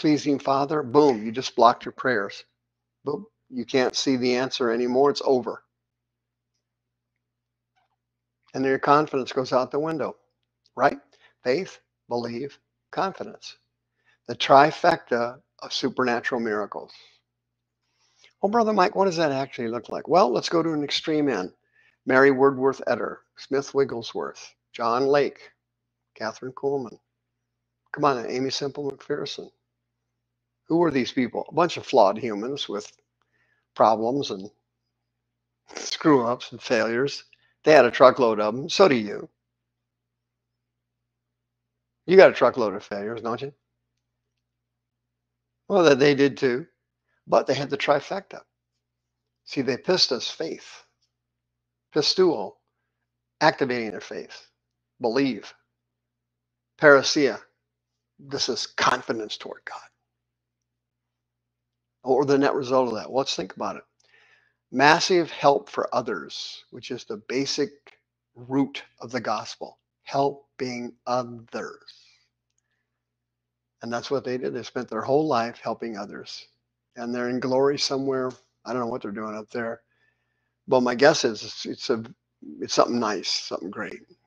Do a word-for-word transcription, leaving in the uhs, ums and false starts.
pleasing Father, boom, you just blocked your prayers. Boom, you can't see the answer anymore. It's over. And then your confidence goes out the window, right? Faith, believe, confidence. The trifecta of supernatural miracles. Well, Brother Mike, what does that actually look like? Well, let's go to an extreme end. Mary Woodworth Etter, Smith Wigglesworth, John Lake, Catherine Kuhlman. Come on, Amy Semple McPherson. Who were these people? A bunch of flawed humans with problems and screw-ups and failures. They had a truckload of them. So do you. You got a truckload of failures, don't you? Well, that they did too. But they had the trifecta. See, they pistis, faith. Pistuo, activating their faith. Believe. Parousia, this is confidence toward God. What were the net result of that? Well, let's think about it. Massive help for others, which is the basic root of the gospel. Helping others. And that's what they did. They spent their whole life helping others. And they're in glory somewhere. I don't know what they're doing up there. But my guess is it's, it's, a, it's something nice, something great.